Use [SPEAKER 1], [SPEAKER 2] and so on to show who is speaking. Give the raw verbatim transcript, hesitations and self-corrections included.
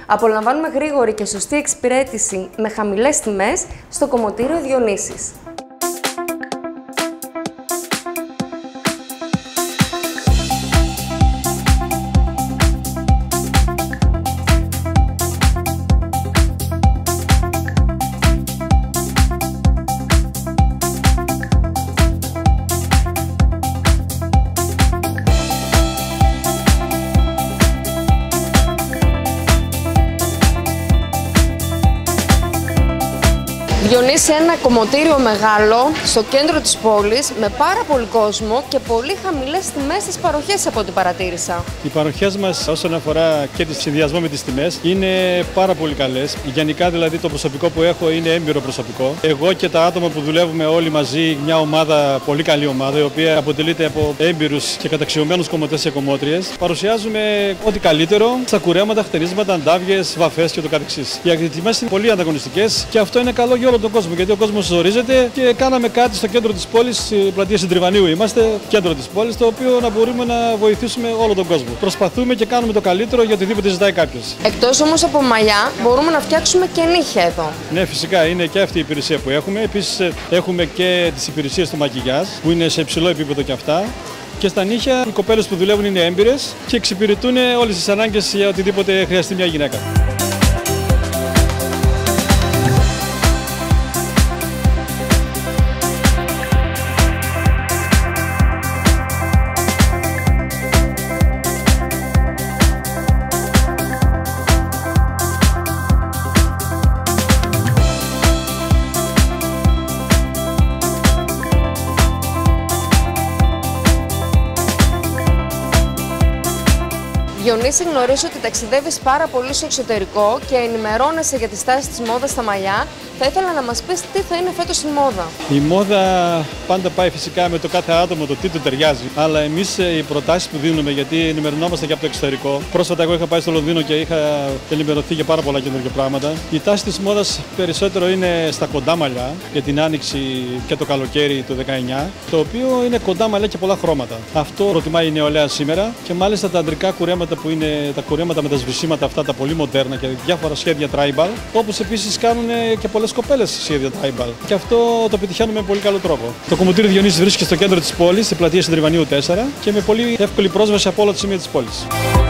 [SPEAKER 1] Απολαμβάνουμε γρήγορη και σωστή εξυπηρέτηση με χαμηλές τιμές στο Κομμωτήριο Διονύσης. Διονύση, ένα κομμωτήριο μεγάλο στο κέντρο της πόλης με πάρα πολύ κόσμο και πολύ χαμηλές τιμές στις παροχές από ό,τι παρατήρησα.
[SPEAKER 2] Οι παροχές μας όσον αφορά και τη συνδυασμό με τις τιμές είναι πάρα πολύ καλές. Γενικά δηλαδή το προσωπικό που έχω είναι έμπειρο προσωπικό. Εγώ και τα άτομα που δουλεύουμε όλοι μαζί, μια ομάδα, πολύ καλή ομάδα, η οποία αποτελείται από έμπειρους και καταξιωμένους κομμωτές και κομμότριες, παρουσιάζουμε ό,τι καλύτερο στα κουρέματα, χτενίσματα, αντάβιες, βαφές και το καθεξής. Οι τιμές είναι πολύ ανταγωνιστικές και αυτό είναι καλό για όλο τον κόσμο, γιατί ο κόσμος ζορίζεται και κάναμε κάτι στο κέντρο της πόλης, πλατεία Συντριβανίου είμαστε, κέντρο της πόλης, το οποίο να μπορούμε να βοηθήσουμε όλο τον κόσμο. Προσπαθούμε και κάνουμε το καλύτερο για οτιδήποτε ζητάει κάποιος.
[SPEAKER 1] Εκτός όμως από μαλλιά, μπορούμε να φτιάξουμε και νύχια εδώ.
[SPEAKER 2] Ναι, φυσικά είναι και αυτή η υπηρεσία που έχουμε. Επίσης έχουμε και τις υπηρεσίες του μακιγιάζ, που είναι σε υψηλό επίπεδο και αυτά. Και στα νύχια οι κοπέλες που δουλεύουν είναι έμπειρες και εξυπηρετούν όλες τις ανάγκες για οτιδήποτε χρειαστεί μια γυναίκα.
[SPEAKER 1] Διονύση, γνωρίζω ότι ταξιδεύεις πάρα πολύ στο εξωτερικό και ενημερώνεσαι για τη στάση της μόδας στα μαλλιά. Θα ήθελα να μας πεις τι θα είναι φέτος η μόδα.
[SPEAKER 2] Η μόδα πάντα πάει φυσικά με το κάθε άτομο, το τι του ταιριάζει. Αλλά εμείς οι προτάσεις που δίνουμε, γιατί ενημερωνόμαστε και από το εξωτερικό. Πρόσφατα, εγώ είχα πάει στο Λονδίνο και είχα ενημερωθεί για πάρα πολλά καινούργια πράγματα. Η τάση της μόδας περισσότερο είναι στα κοντά μαλλιά για την άνοιξη και το καλοκαίρι του δεκαεννιά, το οποίο είναι κοντά μαλλιά και πολλά χρώματα. Αυτό προτιμάει η νεολαία σήμερα και μάλιστα τα αντρικά κουρέματα που είναι τα κουρέματα με τα σβησίματα αυτά, τα πολύ μοντέρνα και διάφορα σχέδια tribal, όπως επίσης κάνουν και πολλές κοπέλες σχέδια tribal. Και αυτό το πετυχαίνουμε με πολύ καλό τρόπο. Το Κομμωτήριο Διονύσης βρίσκεται στο κέντρο της πόλης, στην πλατεία Συντριβανίου τέσσερα και με πολύ εύκολη πρόσβαση από όλα τα σημεία της πόλης.